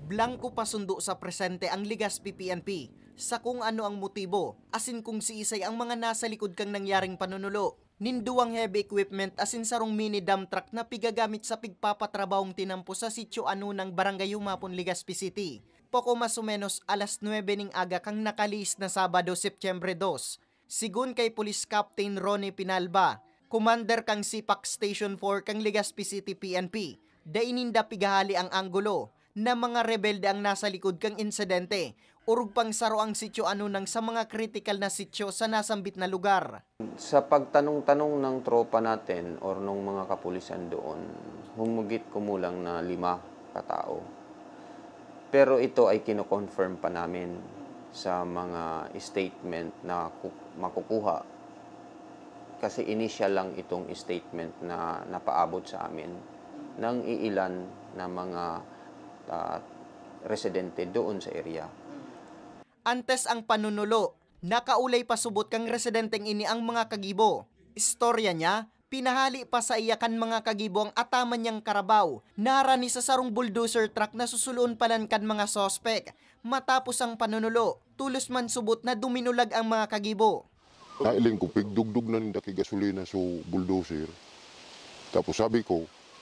Blanco pasundo sa presente ang Legazpi PNP sa kung ano ang motibo, asin kung si Isay ang mga nasa likod kang nangyaring panunulo. Ninduang heavy equipment asin sarong mini dump truck na pigagamit sa pigpapatrabahong tinampo sa sitio ano ng Barangay Humapon, Legazpi City. Poko mas o menos alas 9 ning aga kang nakaliis na Sabado, Setyembre 2. Sigun kay Police Captain Ronnie Pinalba, Commander kang Sipak Station 4 kang Legazpi City PNP, daininda pigahali ang anggulo na mga rebelde ang nasa likod kang insidente. Urug pang saro ang sityo ano nang sa mga critical na sityo sa nasambit na lugar. Sa pagtanong-tanong ng tropa natin or nung mga kapulisan doon, humugit kumulang na 5 katao. Pero ito ay kino-confirm pa namin sa mga statement na makukuha. Kasi initial lang itong statement na napaabot sa amin ng iilan na mga residente doon sa area. Antes ang panunulo, nakaulay pasubot kang residenteng ini ang mga kagibo. Istorya niya, pinahali pa sa iyakan mga kagibo ang ataman niyang karabaw. Narani sa sarong bulldozer truck na susuloon palan kan mga sospek. Matapos ang panunulo, tulos man subot na duminulag ang mga kagibo. Nailing ko, pigdugdug na ninda kay gasolina sa bulldozer. Tapos sabi ko,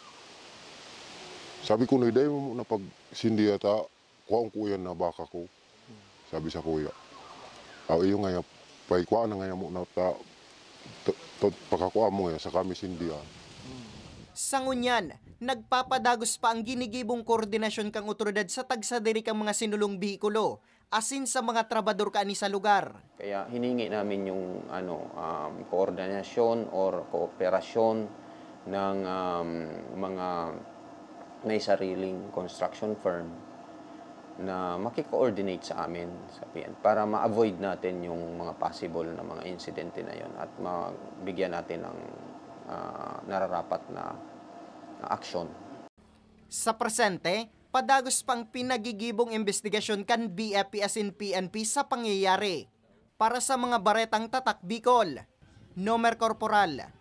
naiday mo na pag sindi ata, kuha ang kuya na baka ko. Sabi sa kuya, iyo nga, kuha na nga mo na pagkakuha mo nga sa kami sindihan. Sa ngunyan, nagpapadagos pa ang ginigibong koordinasyon kang otoridad sa tagsadiri kang mga sinulong bihikulo, asin sa mga trabador kaani sa lugar. Kaya hiningi namin yung koordinasyon or kooperasyon ng mga may sariling construction firm na makikoordinate sa amin sa PN para ma-avoid natin yung mga possible na mga insidente na yon at mabigyan natin ng nararapat na aksyon. Sa presente, padagos pang pinagigibong investigasyon kan BFP asin PNP sa pangyayari. Para sa mga baretang tatak Bicol, Nomer Corporal